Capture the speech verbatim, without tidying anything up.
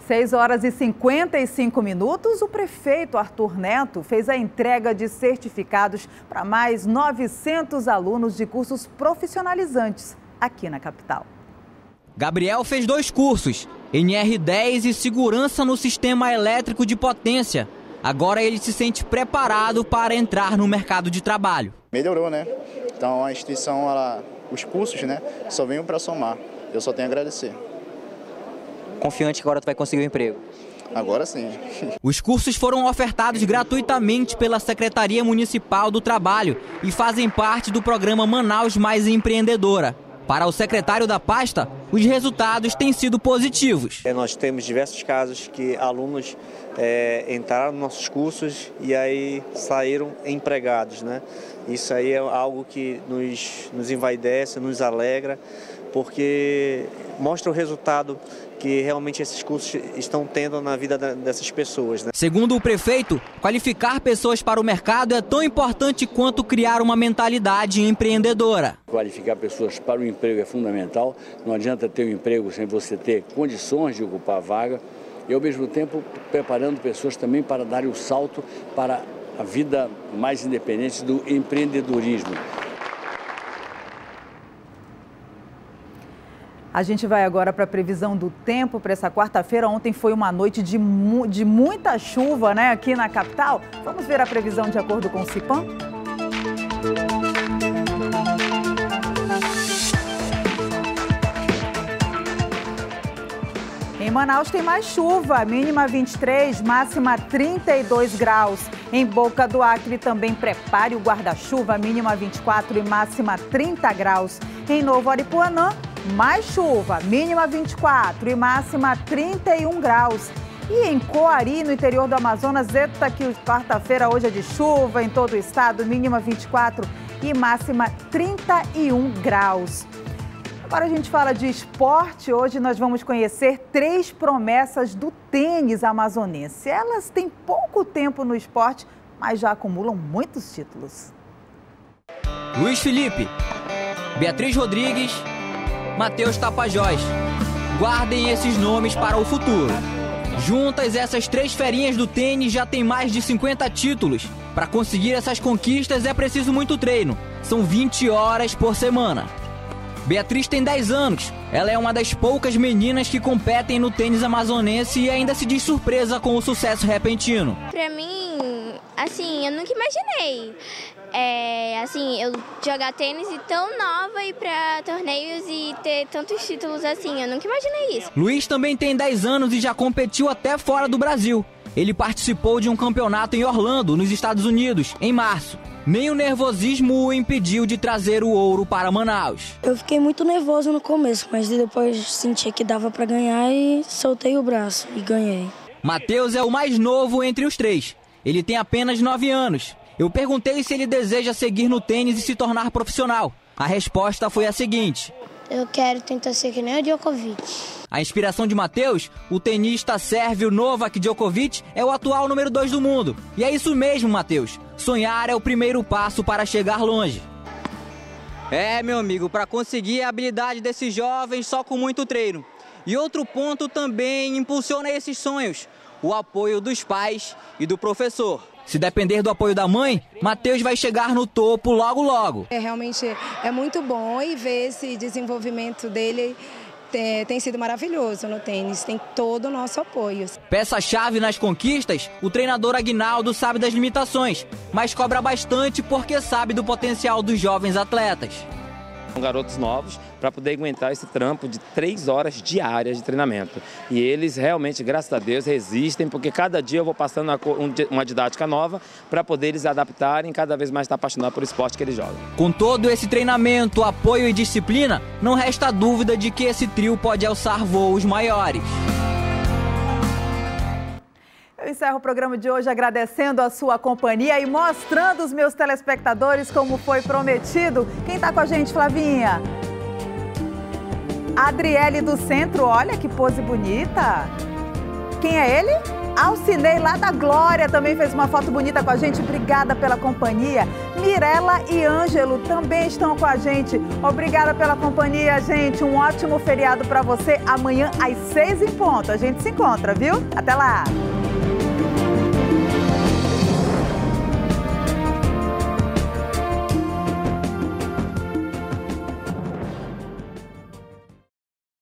seis horas e cinquenta e cinco minutos, o prefeito Arthur Neto fez a entrega de certificados para mais novecentos alunos de cursos profissionalizantes aqui na capital. Gabriel fez dois cursos, N R dez e Segurança no Sistema Elétrico de Potência. Agora ele se sente preparado para entrar no mercado de trabalho. Melhorou, né? Então a instituição, ela, os cursos, né, só venham para somar. Eu só tenho a agradecer. Confiante que agora tu vai conseguir um emprego? Agora sim. Os cursos foram ofertados gratuitamente pela Secretaria Municipal do Trabalho e fazem parte do programa Manaus Mais Empreendedora. Para o secretário da pasta, os resultados têm sido positivos. É, nós temos diversos casos que alunos é, entraram nos nossos cursos e aí saíram empregados, né? Isso aí é algo que nos, nos envaidece, nos alegra, porque mostra o resultado que realmente esses cursos estão tendo na vida dessas pessoas, né? Segundo o prefeito, qualificar pessoas para o mercado é tão importante quanto criar uma mentalidade empreendedora. Qualificar pessoas para o emprego é fundamental. Não adianta ter um emprego sem você ter condições de ocupar a vaga e, ao mesmo tempo, preparando pessoas também para darem o salto para a vida mais independente do empreendedorismo. A gente vai agora para a previsão do tempo para essa quarta-feira. Ontem foi uma noite de, mu de muita chuva, né, aqui na capital. Vamos ver a previsão de acordo com o Cipan? Em Manaus tem mais chuva, mínima vinte e três, máxima trinta e dois graus. Em Boca do Acre também prepare o guarda-chuva, mínima vinte e quatro e máxima trinta graus. Em Novo Aripuanã, mais chuva, mínima vinte e quatro e máxima trinta e um graus. E em Coari, no interior do Amazonas, eita que quarta-feira hoje é de chuva em todo o estado, mínima vinte e quatro e máxima trinta e um graus. Agora a gente fala de esporte. Hoje nós vamos conhecer três promessas do tênis amazonense. Elas têm pouco tempo no esporte, mas já acumulam muitos títulos. Luiz Felipe, Beatriz Rodrigues, Matheus Tapajós. Guardem esses nomes para o futuro. Juntas, essas três ferinhas do tênis já têm mais de cinquenta títulos. Para conseguir essas conquistas é preciso muito treino. São vinte horas por semana. Beatriz tem dez anos. Ela é uma das poucas meninas que competem no tênis amazonense e ainda se diz surpresa com o sucesso repentino. Pra mim, assim, eu nunca imaginei. É, assim, eu jogar tênis e tão nova e para torneios e ter tantos títulos assim, eu nunca imaginei isso. Luiz também tem dez anos e já competiu até fora do Brasil. Ele participou de um campeonato em Orlando, nos Estados Unidos, em março. Nem o nervosismo o impediu de trazer o ouro para Manaus. Eu fiquei muito nervoso no começo, mas depois senti que dava para ganhar e soltei o braço e ganhei. Matheus é o mais novo entre os três. Ele tem apenas nove anos. Eu perguntei se ele deseja seguir no tênis e se tornar profissional. A resposta foi a seguinte: eu quero tentar ser que nem o Djokovic. A inspiração de Matheus, o tenista sérvio Novak Djokovic, é o atual número dois do mundo. E é isso mesmo, Matheus. Sonhar é o primeiro passo para chegar longe. É, meu amigo, para conseguir a habilidade desses jovens só com muito treino. E outro ponto também impulsiona esses sonhos: o apoio dos pais e do professor. Se depender do apoio da mãe, Matheus vai chegar no topo logo logo. É, realmente é muito bom e ver esse desenvolvimento dele tem, tem sido maravilhoso no tênis, tem todo o nosso apoio. Peça-chave nas conquistas, o treinador Aguinaldo sabe das limitações, mas cobra bastante porque sabe do potencial dos jovens atletas. São garotos novos para poder aguentar esse trampo de três horas diárias de treinamento. E eles realmente, graças a Deus, resistem, porque cada dia eu vou passando uma didática nova para poder eles adaptarem e cada vez mais estar apaixonados por esporte que eles jogam. Com todo esse treinamento, apoio e disciplina, não resta dúvida de que esse trio pode alçar voos maiores. Eu encerro o programa de hoje agradecendo a sua companhia e mostrando aos meus telespectadores como foi prometido. Quem está com a gente, Flavinha? Adriele do Centro, olha que pose bonita. Quem é ele? Alcinei lá da Glória também fez uma foto bonita com a gente. Obrigada pela companhia. Mirella e Ângelo também estão com a gente. Obrigada pela companhia, gente. Um ótimo feriado para você. Amanhã às seis em ponto. A gente se encontra, viu? Até lá!